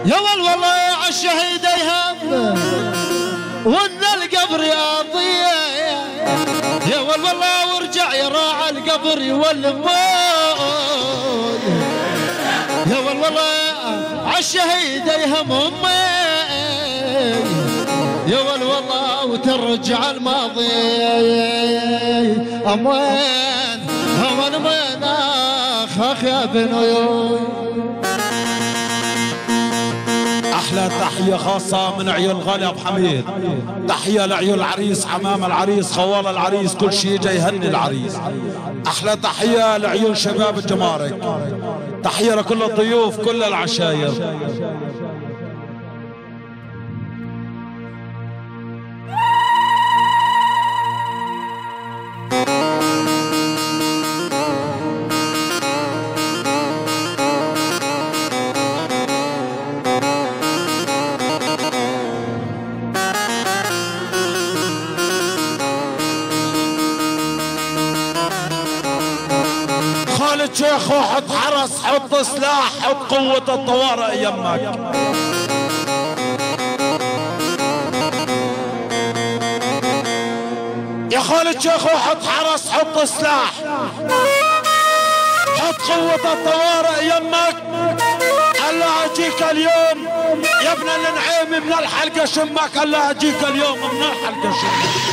يا والله يا الشهيد يهم وان القبر يا ضيع يا والله وارجع يا راعى القبر يولم يا والله عالشهيد يهم امي يا والله وترجع الماضي اموين اموين اخ يا بنوي. احلى تحيه خاصه من عيون غالي ابو حميد، تحيه لعيون العريس، عمام العريس، خوال العريس، كل شيء يجي يهني العريس. احلى تحيه لعيون شباب الجمارك، تحيه لكل الضيوف كل العشاير. شيخو حط حرس، حط سلاح، حط قوة الطوارئ يمك. يا خالد شيخو حط حرس، حط سلاح، حط قوة الطوارئ يمك. الله اجيك اليوم يا ابن النعيم من الحلقة شمك، الله اجيك اليوم من الحلقة شمك.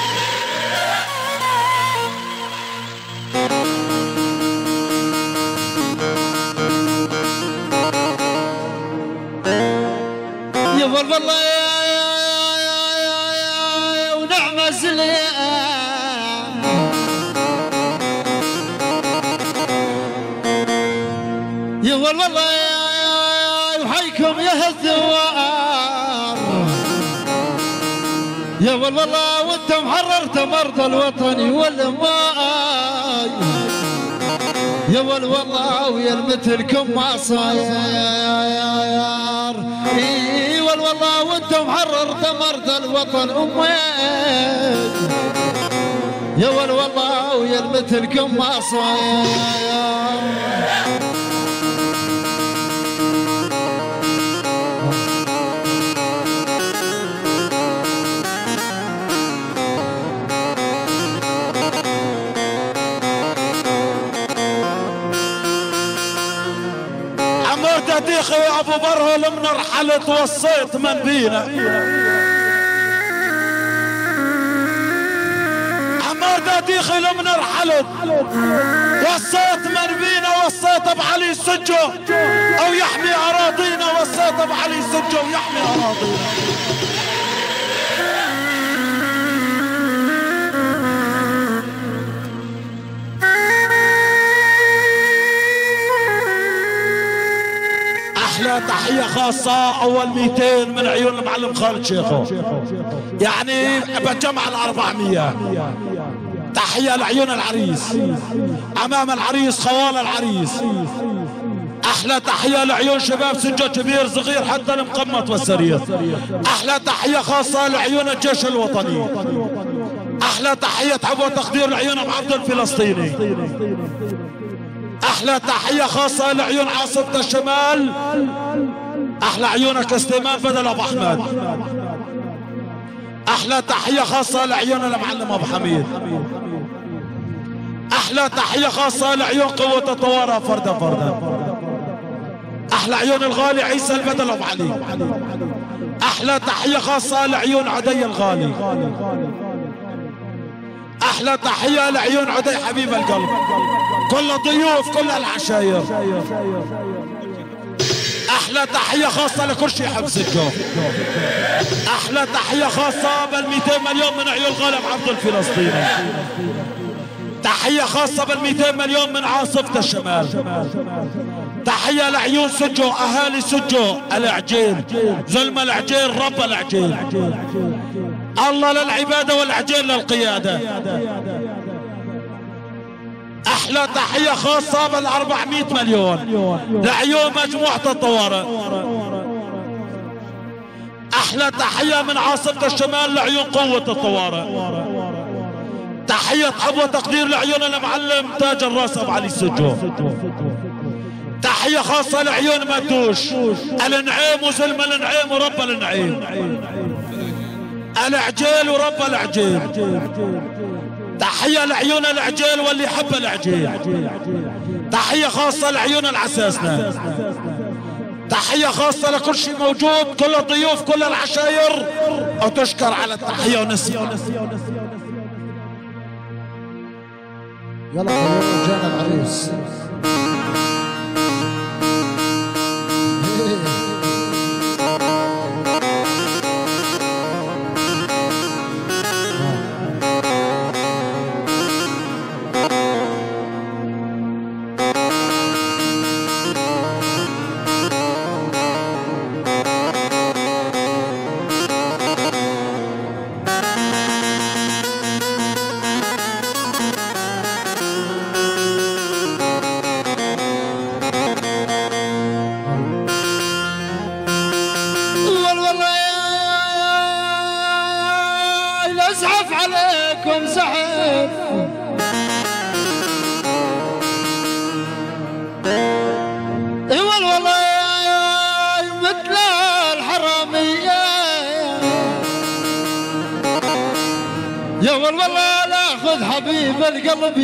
يا والله ونعم الزليان يا والله وحيكم يا الثوار يا والله وانتم حررت مرضى الوطن والماء يا والله ويا مثلكم ما صاير اي والله وانتم حررت مرضى الوطن امين يا والله ويا مثلكم ما صاير. ديخي يا ابو برهل من رحلت وصيت من بينا عمار ديخي من رحلت وصيت من بينا وصيت ابو علي سجو او يحمي اراضينا وصيت ابو علي سجو ويحمي اراضينا. احلى تحيه خاصه اول 200 من عيون المعلم خالد شيخو، يعني بجمع ال400. تحيه لعيون العريس، امام العريس، خوال العريس. احلى تحيه لعيون شباب سجو كبير صغير حتى المقمط والسرير. احلى تحيه خاصه لعيون الجيش الوطني. احلى تحيه حب وتقدير لعيون ابو عبد الفلسطيني. احلى تحيه خاصه لعيون عاصمه الشمال، احلى عيونك سليمان بدل ابو احمد. احلى تحيه خاصه لعيون المعلم ابو حميد. احلى تحيه خاصه لعيون قوه الطوارئ فردا فردا. احلى عيون الغالي عيسى البدل ابو علي. احلى تحيه خاصه لعيون عدي الغالي. احلى تحيه لعيون عدي حبيب القلب، كل الضيوف كل العشاير. احلى تحيه خاصه لكل شيء يحب سجو. احلى تحيه خاصه بال200 مليون من عيون غالب عبد الفلسطيني. تحيه خاصه بال200 مليون من عاصفه الشمال. تحيه لعيون سجو، اهالي سجو، العجيل، زلمه العجيل، رب العجيل. الله للعباده والعجيل للقياده. احلى تحيه خاصه بال400 مليون لعيون مجموعه الطوارئ. احلى تحيه من عاصمه الشمال لعيون قوه الطوارئ. تحيه حب وتقدير لعيون المعلم تاج الراس ابو علي السجو. تحية خاصة لعيون مدوش النعيم وزلم النعيم ورب النعيم العجيل ورب العجيل. تحية لعيون العجيل واللي يحب العجيل. تحية خاصة لعيون العساسنة. تحية خاصة لكل شيء موجود، كل الضيوف كل العشاير، وتشكر على التحية ونسيان. يلا خلونا جانا العريس. عليكم زحف والله مثل الحرامية يا والله لا خذ حبيب القلب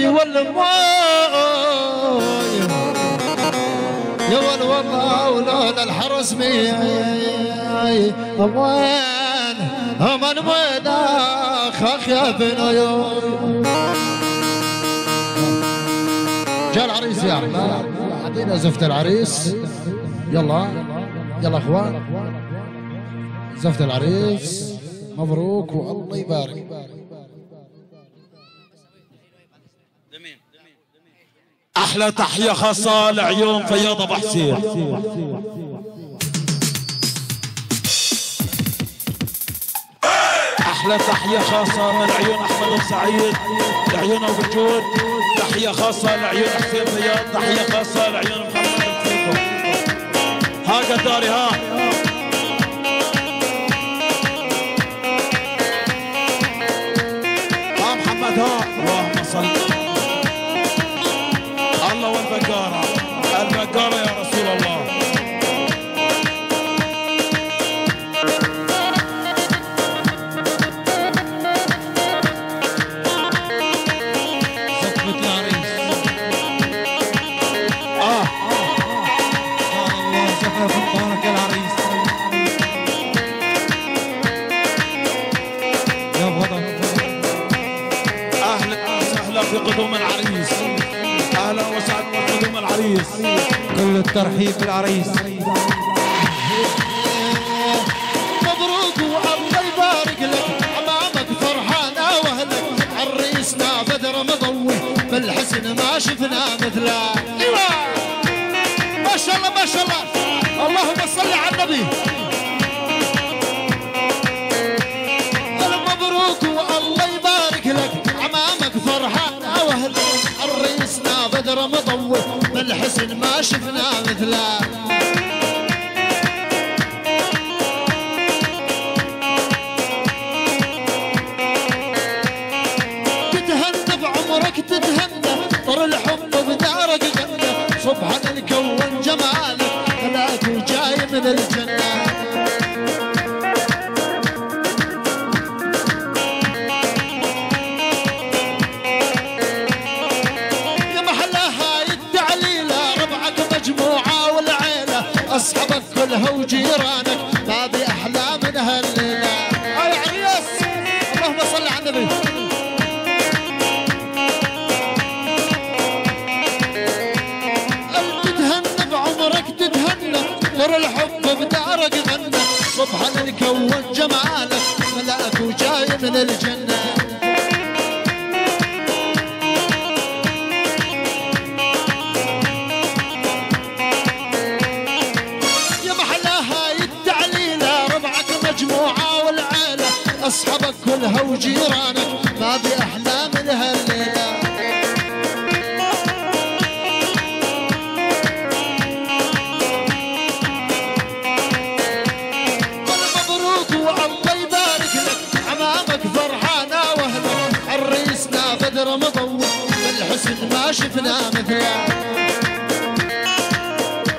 والموي يا والله ولولا الحرس وين من وينك يا بنيوم. جاء العريس يا احمد، اعطينا زفت العريس. يلا يلا اخوان، زفت العريس مبروك والله يبارك. احلى تحية خاصة لعيون فياض ابو حسين. احلى تحية خاصة من عيون احمد بن سعيد لعيون ابو الجود. تحية خاصة لعيون حسين فياض. تحية خاصة لعيون محمد الفيكو. ها قداري ها محمد ها. اللهم صل الله والبقارة البقارة يا رسول الله. في قدوم العريس. اهلا وسهلا بقدوم العريس. كل الترحيب بالعريس. مبروك والله يبارك لك، امامك فرحانه واهلك، عريسنا بدر مضوي بالحسن ما شفنا مثله. ايوه ما شاء الله ما شاء الله، اللهم صل على النبي. مبروك والله يبارك لك، امامك فرحانه واهلك، عريسنا بدر مضوي بالحسن ما شفنا مثله. تتهنى بعمرك تتهنى، طر الحب بدارك غنى، سبحان الكون جمالك هلاك وجاي من الجنه. اصحابك كلها وجيرانك ما باحلى من هالليله. يا عريس اللهم صل على النبي. تتهنى بعمرك تتهنى، طر الحب بدارك غنى، سبحان الكون جمالك ملاك وجاي من الجنه. اصحابك كلها وجيرانك ما باحلى من هالليله. مبروك والله يبارك لك، امامك فرحانه واهلك، عريسنا بدر مضوي بالحسن ما شفنا مثله.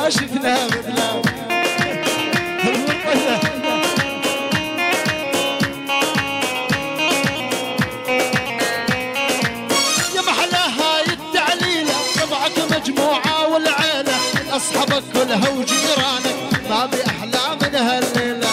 ما شفنا مثله. يا محلى هاي التعليلة طبعك مجموعة والعيلة أصحابك كلها وجيرانك ما بأحلى من هالليلة.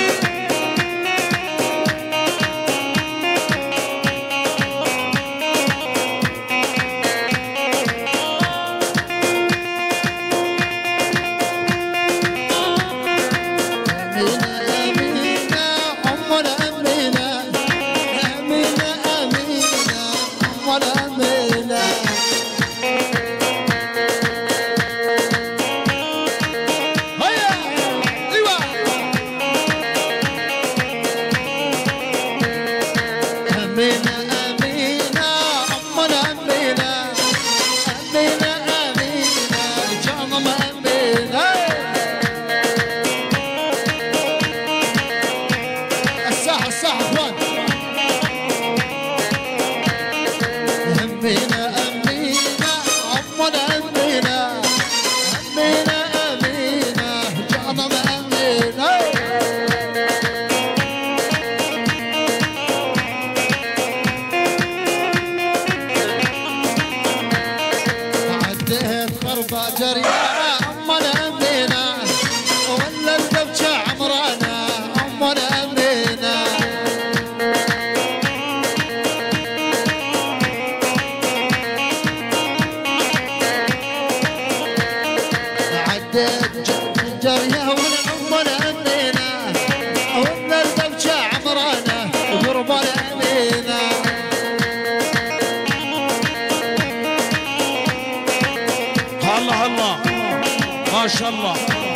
ما شاء الله.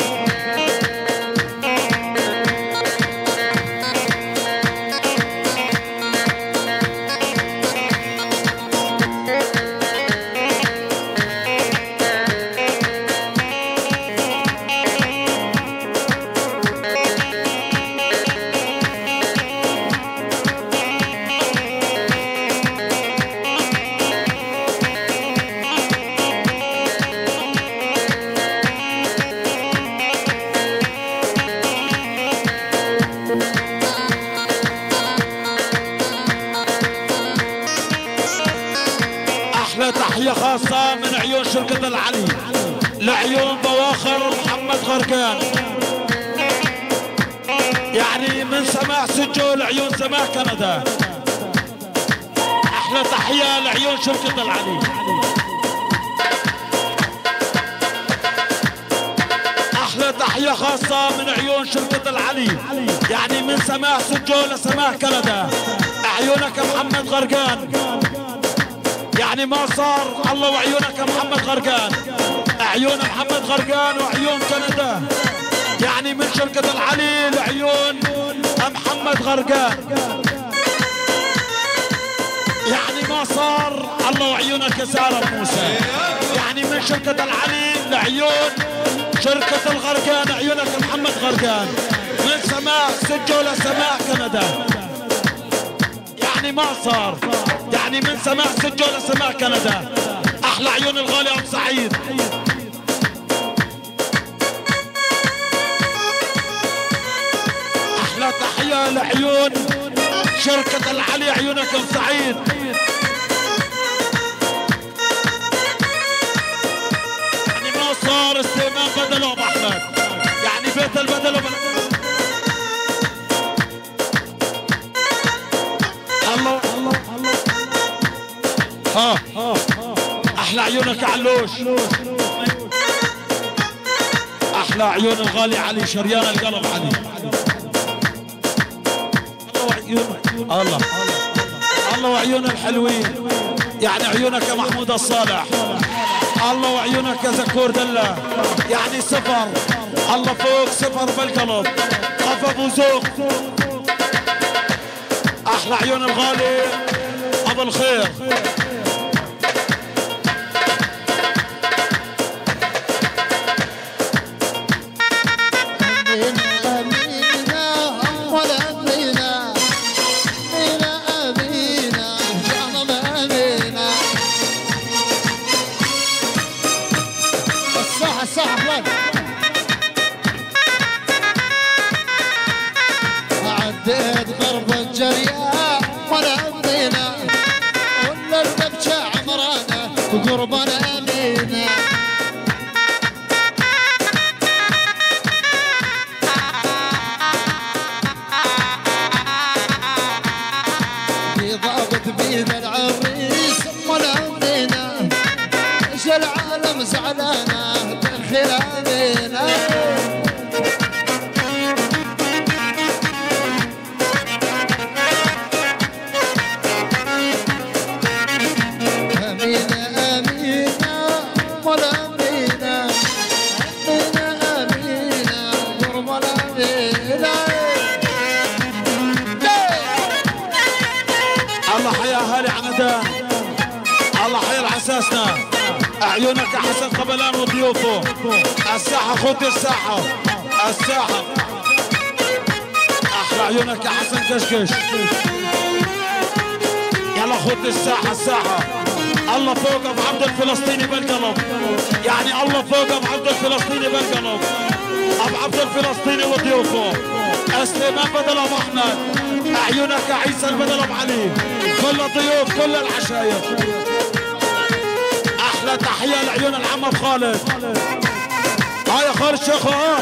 تحية خاصة من عيون شركة العلي لعيون بواخر محمد غرقان، يعني من سماح سجو لعيون سماح كندا. أحلى تحية لعيون شركة العلي. أحلى تحية خاصة من عيون شركة العلي، يعني من سماح سجو لسماح كندا. عيونك يا محمد غرقان، يعني ما صار الله وعيونك يا محمد غرقان. عيون محمد غرقان وعيون كندا، يعني من شركة العلي لعيون محمد غرقان، يعني ما صار الله وعيونك يا سارة موسى، يعني من شركة العلي لعيون شركة الغرقان. عيونك يا محمد غرقان من سماح سجو لسماح كندا، يعني ما صار، يعني من سماح سجو لسماح كندا. احلى عيون الغالي ابو سعيد. احلى تحيه لعيون شركه العلي. عيونك ابو سعيد، يعني ما صار استئمان بدله ابو احمد، يعني بيت البدل الله الله الله. احلى عيونك علوش، احلى عيون الغالي علي شريان القلب علي. الله وعيونك، الله الله وعيون الحلوين، يعني عيونك يا محمود الصالح. الله وعيونك يا زكور دلة، يعني صفر الله فوق صفر بالقلب. قف ابو زوق. احلى عيون الغالي ابو الخير. صح اخوان عديت غرب الجريان ولا امضينا ولا البكشة عمرانه وقربنا امينه في ضابط بيد العريس ولا امضينا ايش العالم زعلانه تاخير امينه الله حيا اهالي عمدان، الله حيا العساسنا، عيونك يا حسن قبلان وضيوفه، الساحة خذ الساحة، الساحة احلى عيونك يا حسن كشكش، يلا خذ الساحة الساحة، الله فوق ابو عبد الفلسطيني بالقلب، يعني الله فوق ابو عبد الفلسطيني بالقلب، ابو عبد الفلسطيني وضيوفه، سليمان بدل ابو احمد، عيونك يا عيسى بدل ابو علي، كل الضيوف كل العشاير، احلى تحيه لعيون العم ابو خالد، هاي يا خالد شيخو ها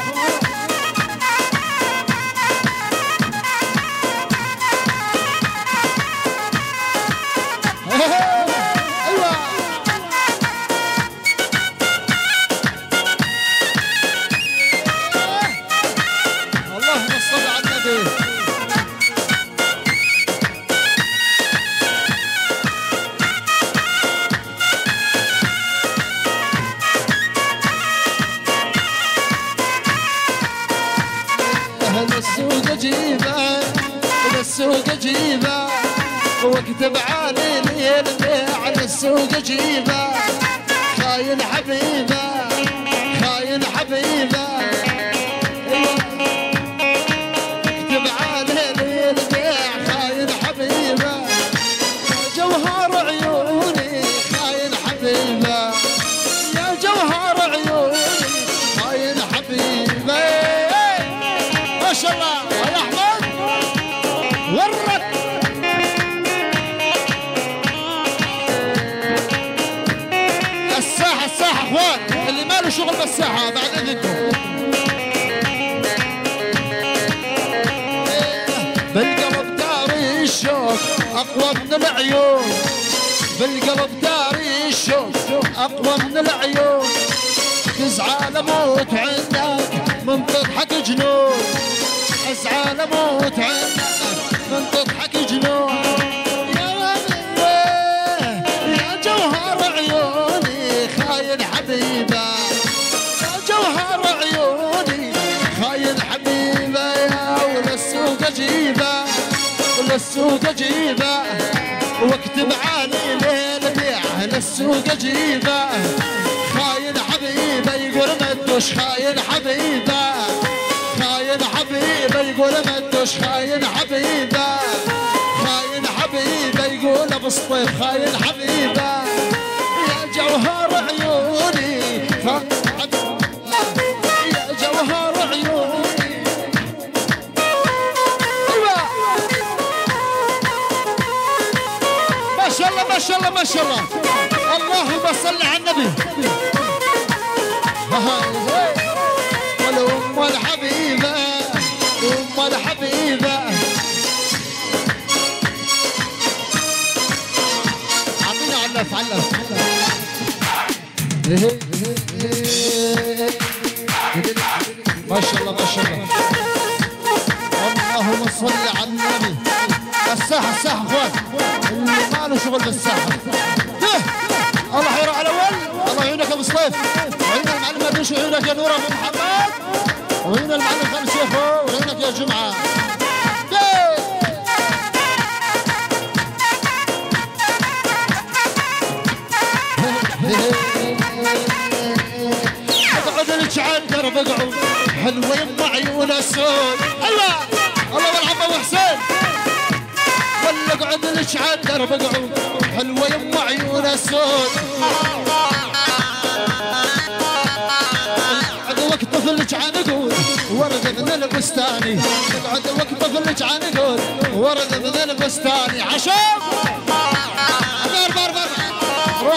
للسوق جيبه للسوق جيبه واكتب عالي البيع للسوق جيبه خاين حبيبه خاين حبيبه اكتب عالي البيع خاين حبيبه جوهر عيوني خاين حبيبه يا جوهر عيوني خاين حبيبه ما شاء الله يا احمد ورك الساحه الساحه اخوان اللي ما له شغل بالساحه بعد اذنكم بالقلب داري الشوق اقوى من العيون بالقلب داري الشوق اقوى من العيون تزعل اموت عندك من تضحك جنون ازعل اموت عنك من تضحك جنون يا جوهر عيوني خاين حبيبه يا جوهر عيوني خاين حبيبه يا وللسوق اجيبه وللسوق اجيبه واكتب عالي ليل بيع للسوق اجيبه خاين حبيبه يقول ما تدوش خاين حبيبه خاين حبيبه يقول ما تدوش خاين حبيبه خاين حبيبه يقول ابو الصيف خاين حبيبه يا جوهر عيوني يا جوهر عيوني ايوه ما شاء الله ما شاء الله ما شاء الله اللهم صل على النبي والأم الحبيبة أم الحبيبة أعطينا علف علف ما شاء الله ما شاء الله اللهم صل على النبي الساحة الساحة اخوان اللي ما له شغل بالساحة الله يروح على الاول الله يعينك يا ابو صيف وعيون المعلم مدوش وعيونك يا نور ابو محمد وعيون المعلم خالد شيخو وعيونك يا جمعه اقعد لك على الدرب اقعد حلوه يما عيون السود الله الله والعم ابو حسين ولا اقعد لك على الدرب اقعد حلوه يما عيون السود في الجعنقود ورد من البستاني تقعد وقفه في الجعنقود ورد من البستاني عشان بر روح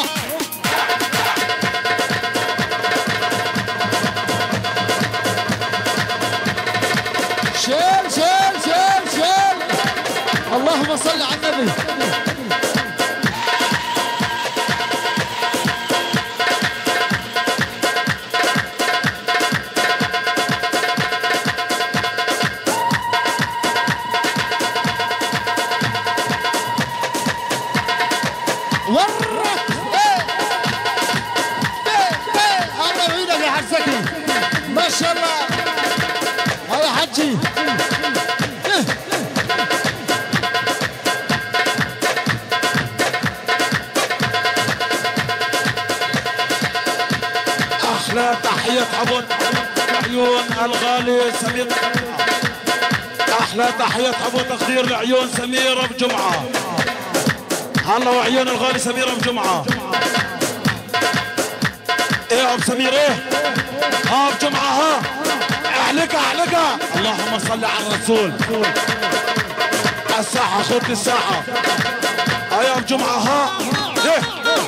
شيل شيل شيل شيل اللهم صل على النبي. ما شاء الله هذا حجي احلى تحية عبود عيون الغالي سمير. احلى تحية عبود تقدير لعيون سمير ابو جمعة. هلا وعيون الغالي سمير ابو جمعة. ايه ابو سمير ايه ابو جمعة ها اعلقها اعلقها. اللهم صل على الرسول. الساحة خذ الساحة يا ابو جمعة ها ايه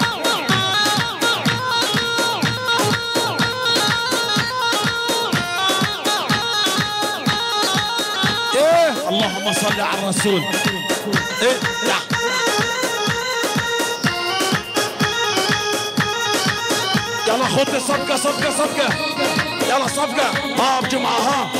ايه اللهم صل على الرسول. ايه لا يلا خذ صفقة صفقة صفقة يلا صفقة ها بجمعة ها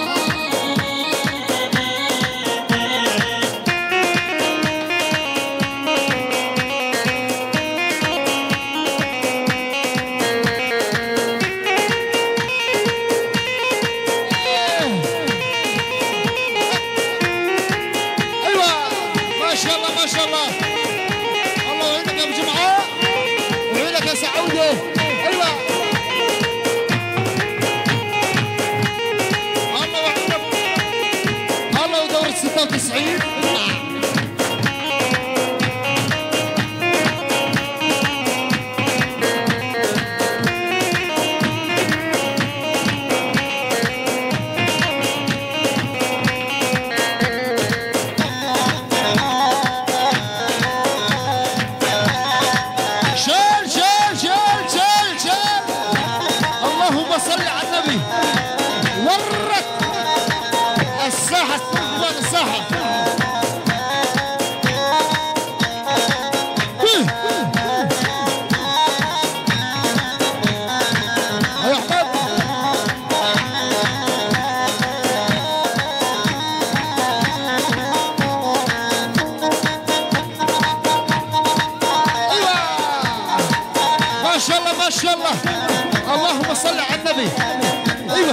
ايوه ما شاء الله ما شاء الله. الله يعينك يا ابو جمعة ويعينك يا سعودة. ايوه الله ودورة 96 شيل شيل شيل شيل شيل اللهم صل على النبي. ورك الساحة وين الساحة يا احمد ايوه ما شاء الله ما شاء الله. اللهم صل على النبي. ايوه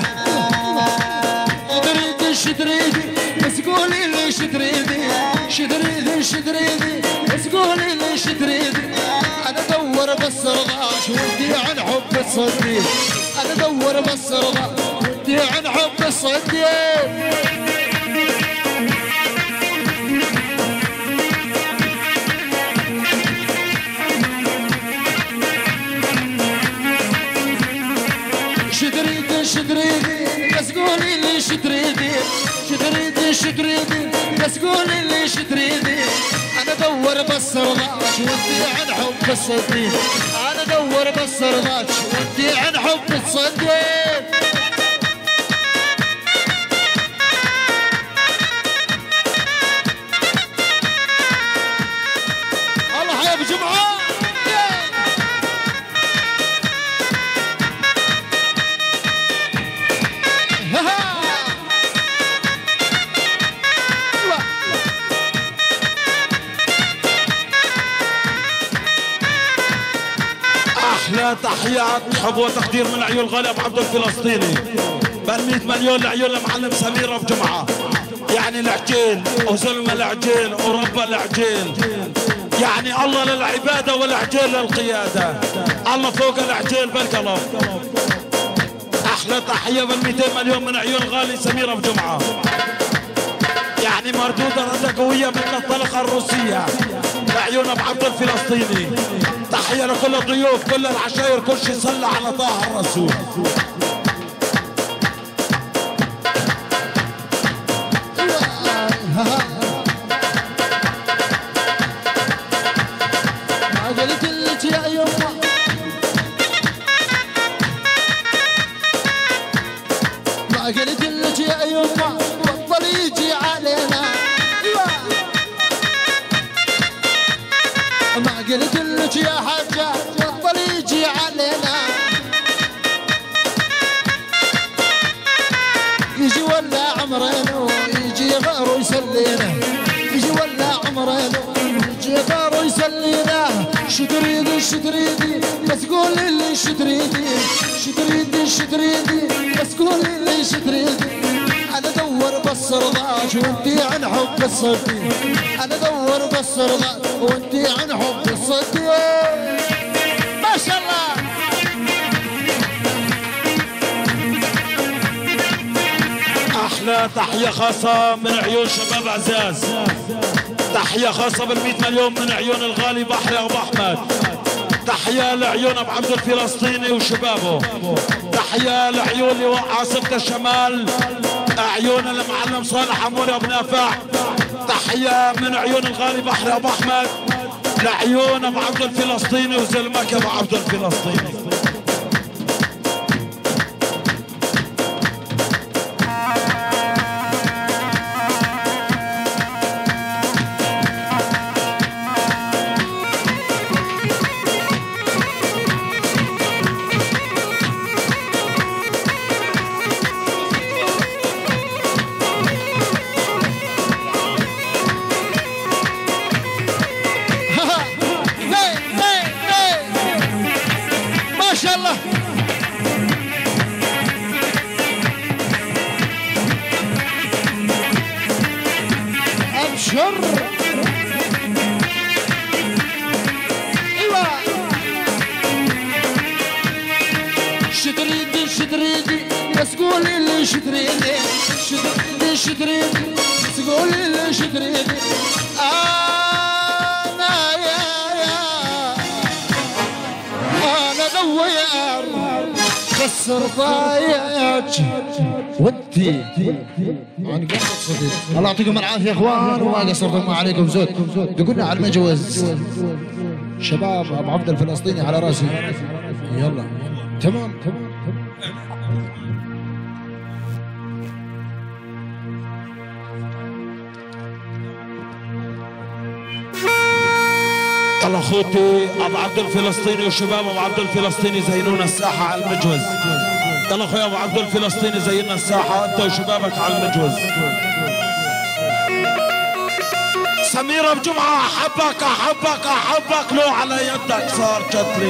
شدريدي شدريدي بس قولي لي شدريدي شدريدي شدريدي بس قولي لي شدريدي. انا ادور بس رضاش ودي عن حب الصديق. انا ادور بس رضاش ودي عن حب الصديق. شدريدي شدريدي بس قولي لي شدريدي شدريدي شدريدي بس قولي لي شدريدي. انا ادور بس رضاش ودي عن حب الصديق. انا ادور بس رضاش ودي عن حب الصديق. الله يا ابو جمعة احلى تحيات حب وتقدير من عيون الغالي ابو عبد الفلسطيني. بل 100 مليون لعيون المعلم سمير ابو جمعة. يعني العجين وزلمة العجين ورب العجين. يعني الله للعبادة والعجين للقيادة. الله فوق العجين بالقلب. احلى تحية بال 200 مليون من عيون الغالي سمير ابو جمعة. يعني مردودة ردة قوية من الطلقة الروسية لعيون ابو عبد الفلسطيني. تحية لكل الضيوف كل العشاير كل شي صلى على طه الرسول. قلت لك يا يما بطل يجي علينا ما قلت لك يا حجة بطل يجي علينا يجي ولا عمرين ويجي غير ويسلينا يجي ولا عمرين ويجي غير ويسلينا شو تريدي شو تريدي بس قولي لي شو تريدي شو تريدي شو تريدي بس قولي لي شو تريدي انا ادور بالسرضاج وانتي عن حب الصديق انا ادور بالسرضاج وانتي عن حب الصديق ما شاء الله احلى تحية خاصة من عيون شباب عزاز تحية خاصة بال100 مليون من عيون الغالي بحري ابو احمد تحية لعيون ابو عبد الفلسطيني وشبابه تحية لعيون لواء عاصمة الشمال عيون المعلم صالح عموري ابو نافع تحية من عيون الغالي بحري ابو احمد لعيون ابو عبد الفلسطيني وزلمك ابو عبد الفلسطيني ودي الله يعطيكم العافيه يا اخوان وما قصرتم عليكم زود دقولنا على المجوز شباب ابو عبد الفلسطيني على راسي يلا تمام يلا اخوتي ابو عبد الفلسطيني وشباب ابو عبد الفلسطيني زينونا الساحه على المجوز يلا اخويا ابو عبد الفلسطيني زينا الساحه انت وشبابك على المجوز سميرة بجمعة احبك احبك احبك لو على يدك صار جدلي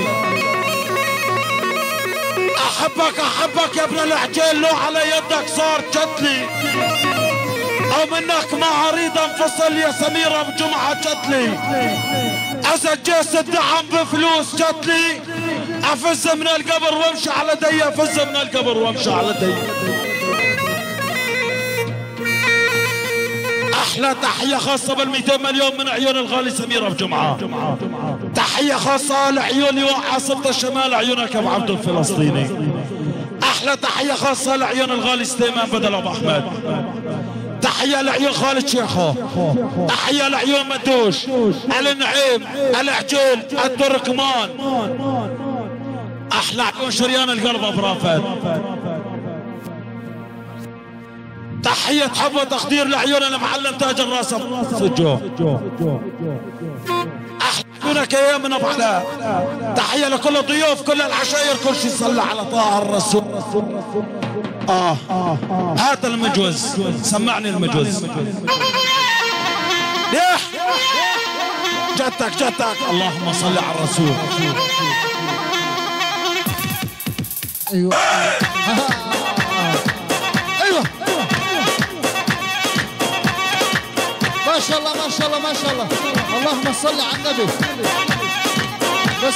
احبك احبك يا ابن العجيل لو على يدك صار جدلي او منك ما اريد انفصل يا سميرة بجمعة جدلي اذا جيس الدعم بفلوس جدلي افز من القبر وامشي على دي افز من القبر وامشي على دي احلى تحية خاصة بال200 مليون من عيون الغالي سميرة بجمعة تحية خاصة لعيوني وعاصمة الشمال عيونك ابو عبد الفلسطيني احلى تحية خاصة لعيون الغالي سليمان بدل ابو احمد تحية لعيون خالد شيخو تحية لعيون مدوش النعيم العجيل التركمان احلى عيون شريان القلب ابو رافد تحية حب وتقدير لعيون المعلم تاج الراس سجو احلى يا من ابو علاء تحية لكل الضيوف كل العشاير كل شيء صلى على طه الرسول هات المجوز سمعني المجوز يح جتك اللهم صل على الرسول ايوه ايوه ما شاء الله ما شاء الله ما شاء الله اللهم صل على النبي بس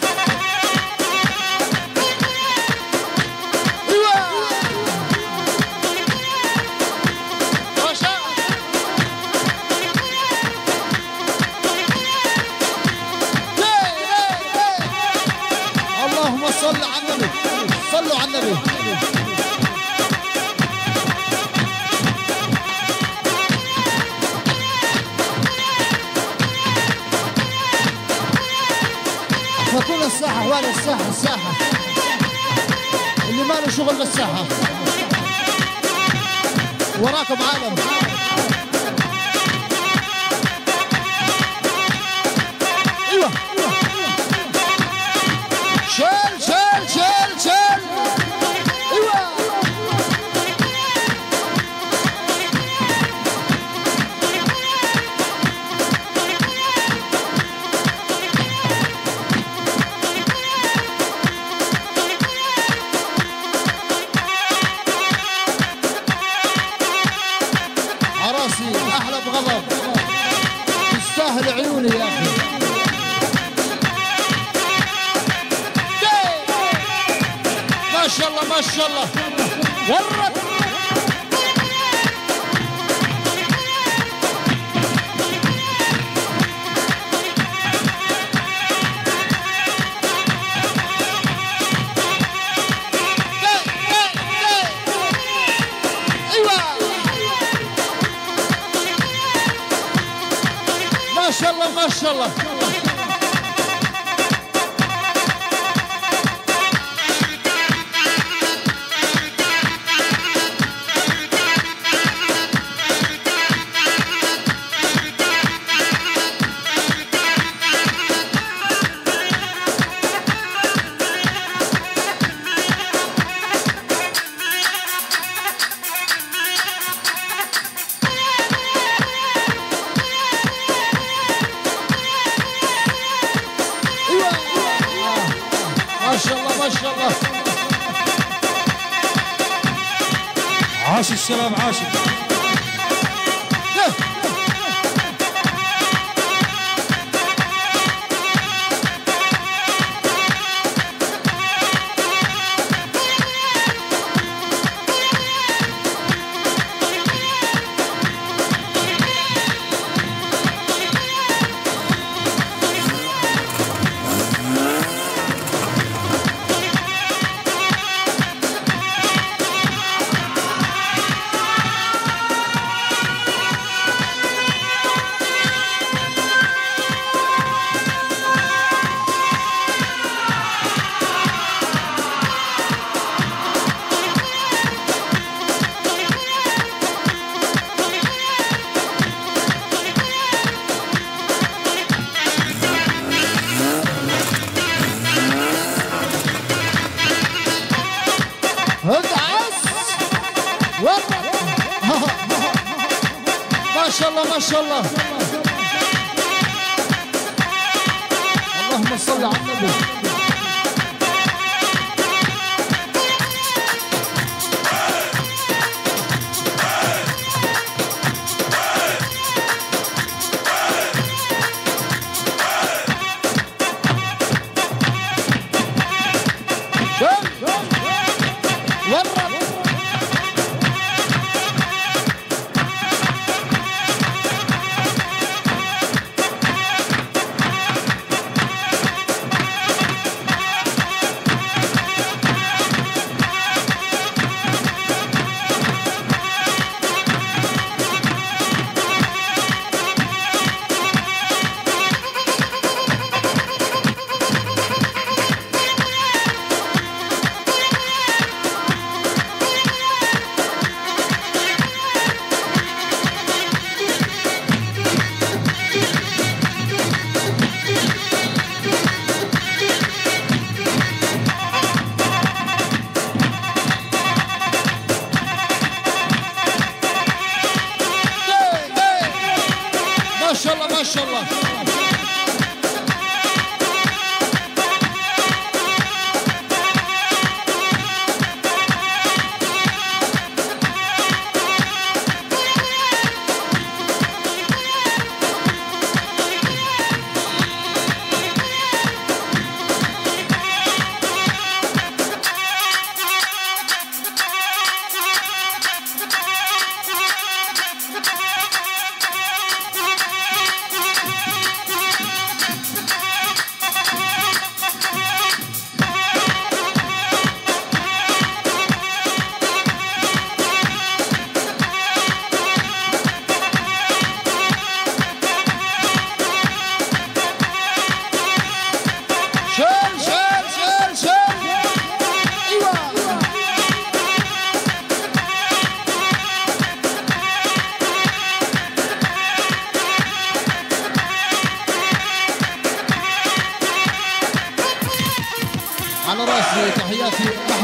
صلوا على النبي صلوا على النبي فكل الساحة وين الساحة اللي ما له شغل بالساحة وراكم عالم. ايوه شيل شيل شيل شيل. ايوه عراسي احلى بغضب، تستاهل عيوني يا اخي. ما شاء الله ما شاء الله ورت. ما شاء الله ما شاء الله. ما شاء الله ما شاء الله. عاش الشباب عاش. ما شاء الله ما شاء الله. اللهم صل على النبي. ما شاء الله ما شاء الله.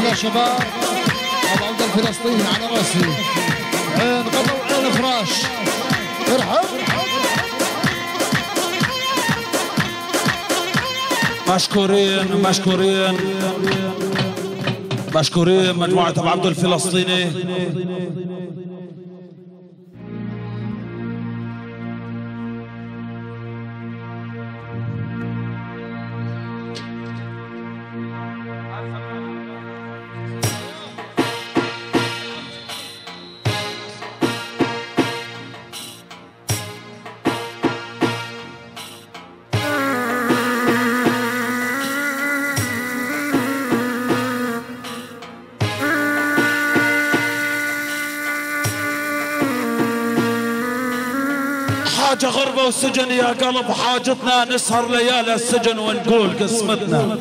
يا شباب. ابو عبد الفلسطيني على راسي، عين غضا وعين فراش. ارحب. مشكورين مشكورين مشكورين مجموعة ابو عبد الفلسطيني. حاجة غربة والسجن يا قلب، حاجتنا نسهر ليالي السجن ونقول قسمتنا.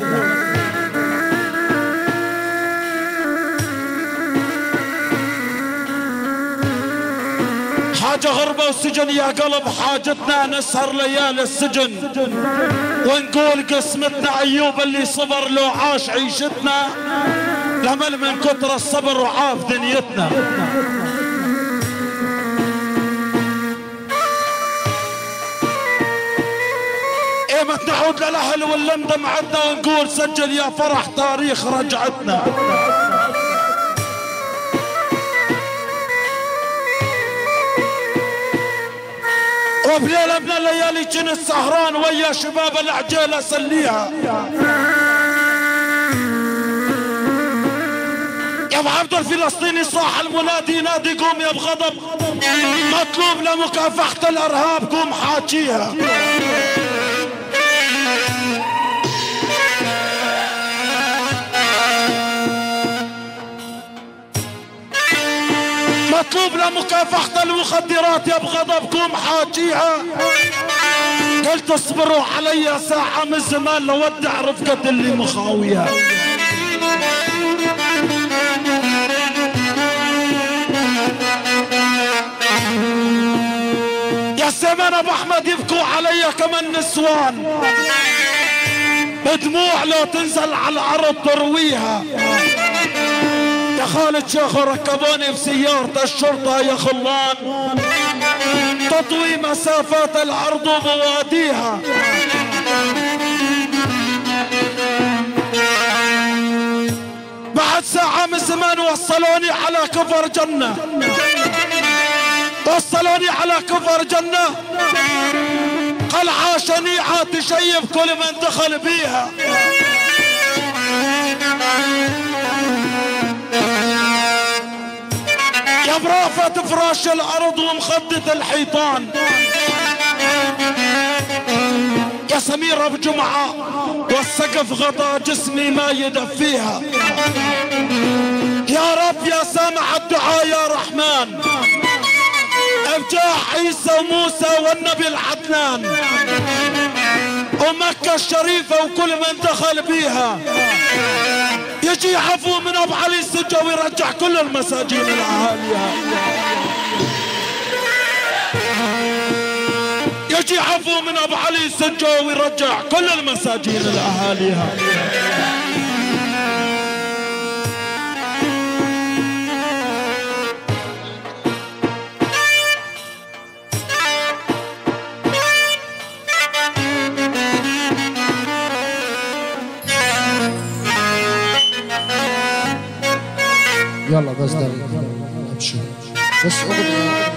حاجة غربة والسجن يا قلب، حاجتنا نسهر ليالي السجن ونقول قسمتنا. أيوب اللي صبر لو عاش عيشتنا، لمل من كتر الصبر وعاف دنيتنا. ايمت نعود للاهل واللندم عدنا ونقول سجل يا فرح تاريخ رجعتنا. وبليلة من الليالي كنت سهران ويا شباب العجيلة سليها. يا ابو عبد الفلسطيني صاح المنادي ينادي قوم يا بغضب، مطلوب لمكافحة الارهاب قوم حاجيها. مطلوب لمكافحة المخدرات يا بغضب قوم حاجيها. قلت اصبروا علي ساعة من زمان لودع رفقة اللي مخاويها. يا سيمان ابو احمد يبكوا علي كمان نسوان، بدموع لو تنزل على الارض ترويها. يا خالد شيخ ركبوني بسيارة الشرطة يا خلان، تطوي مسافات الارض وبواديها. بعد ساعة من زمان وصلوني على كفر جنة، وصلوني على كفر جنة، قلعة شنيعة تشيب كل من دخل بيها. يا برافة فراش الارض ومخدة الحيطان، يا سميرة بجمعة والسقف غطى جسمي ما يدفيها. يا رب يا سامع الدعاء يا رحمن، بجاه عيسى وموسى والنبي العدنان ومكة الشريفة وكل من دخل بيها. يجي عفو من ابو علي السجا ويرجع كل المساجين الاهاليها. يجي عفو من ابو علي السجا ويرجع كل المساجين الاهاليها. يلا بس ده ابشر بس اغنية.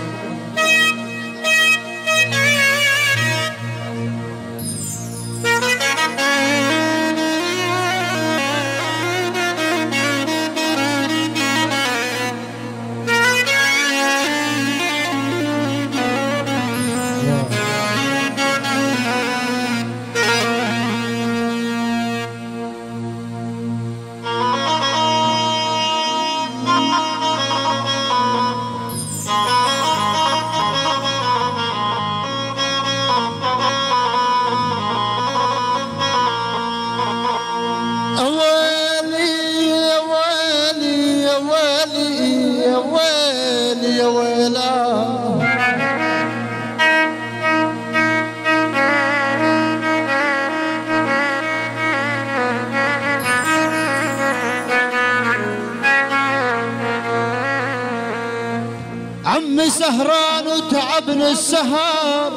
عمي سهران وتعبني السهر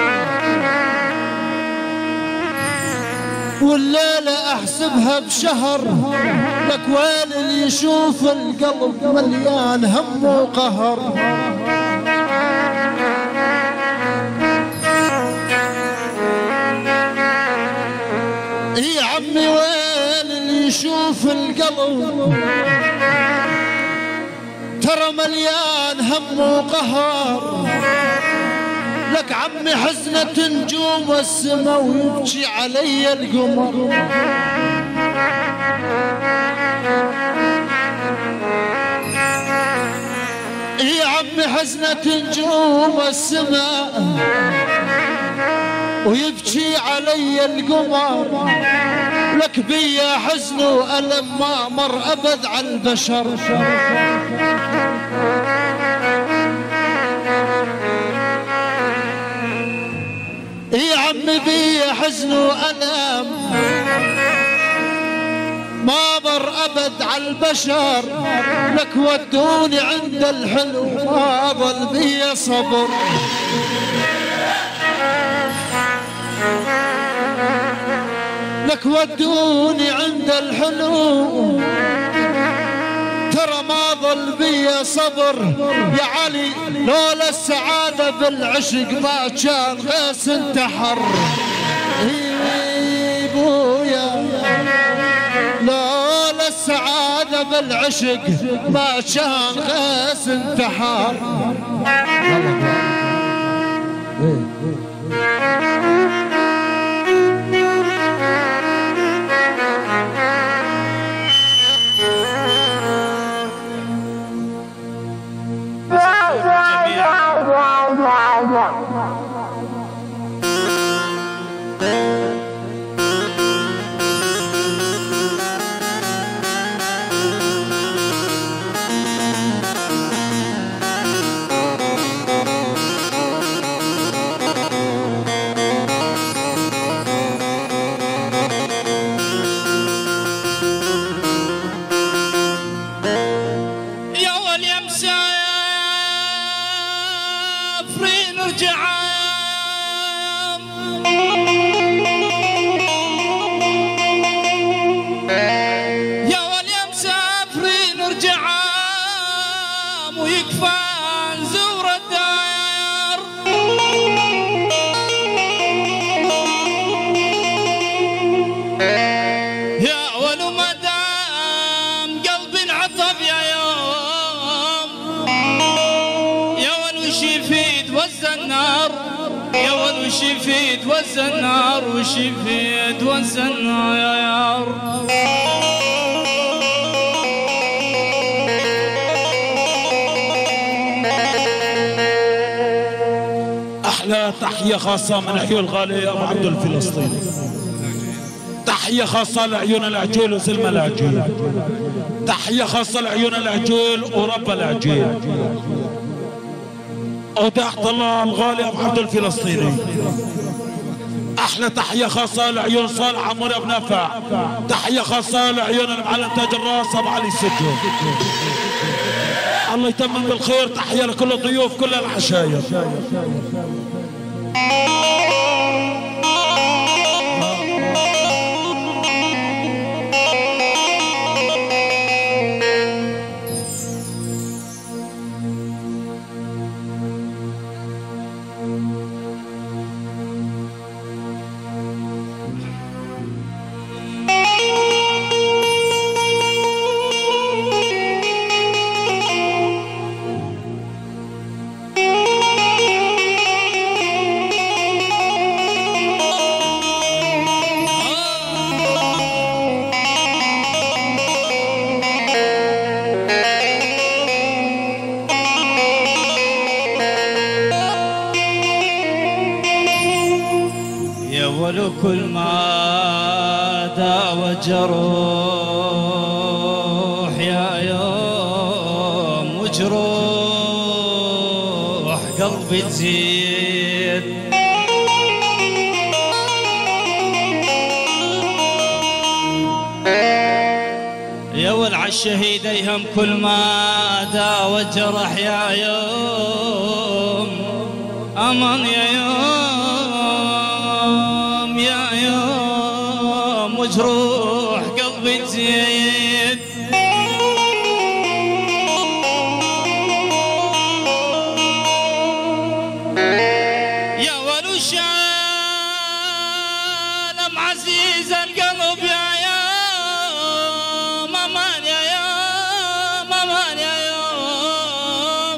والليلة احسبها بشهر لك ويل اللي يشوف القلب مليان هم وقهر يا عمي ويل اللي يشوف القلب ترى مليان هم وقهر لك عمي حزنة نجوم السما ويبكي علي القمر يا عمي حزنة نجوم السما ويبكي علي القمر لك بيا حزن وألم ما مر أبد على البشر يا عمي بيا حزن وألم ما مر أبد على البشر لك ودوني عند الحلو ما ظل بيا صبر لك ودوني عند الحلو ترى ما ظل بي صبر يا علي لولا السعادة بالعشق ما كان غيث انتحر بويا لولا السعادة بالعشق ما كان غيث انتحر وشفيت والزنار وشفيت والزنار أحلى تحية خاصة من عيون الغالي أبو عبد الفلسطيني تحية خاصة لعيون العجيل وسلمى العجيل تحية خاصة لعيون العجيل ورب العجيل وتحت الله الغالي أبو عبد الفلسطيني أحلى تحية خاصة لعيون صالح عمور أبو نافع تحية خاصة لعيون المعلم تاج الراس أبو علي السجن الله يتمم بالخير تحية لكل الضيوف كل العشاير كل ما داوى جروح يا يوم وجروح قلبي تزيد يا والعشق الشهيد يهم كل ما داوى جرح يا يوم أمان يا يوم يا يوم وجروح قلبي تزيد يا ولو شالم عزيز القلب يا يوم أمان يا يوم أمان يا يوم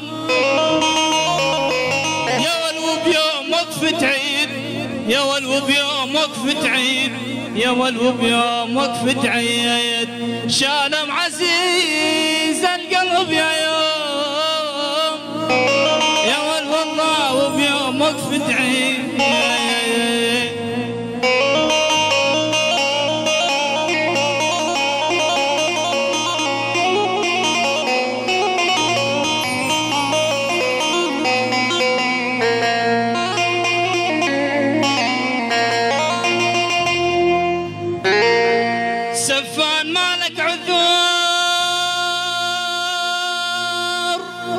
يا ولو بيومك فتعيد يا ولو بيومك فتعيد يا ولو بيومك فتعيد شالم عزيز القلب يا يوم يا ولو والله وبيومك فتعيد سفان مالك عذور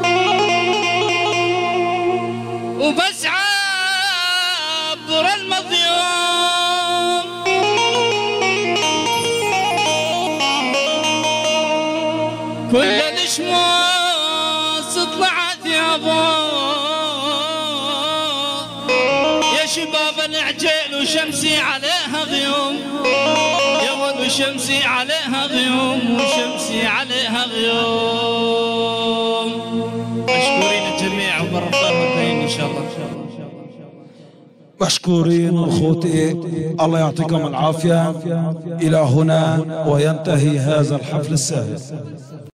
وبس عبر المظيوم كل الشموس طلعت يا يا شباب العجيل وشمسي عليها غيوم يا ولد وشمسي عليها غيوم وشمسي عليها غيوم مشكورين الجميع وبركة الله ان شاء الله مشكورين اخوتي الله يعطيكم العافية. الى هنا وينتهي هذا الحفل السادس.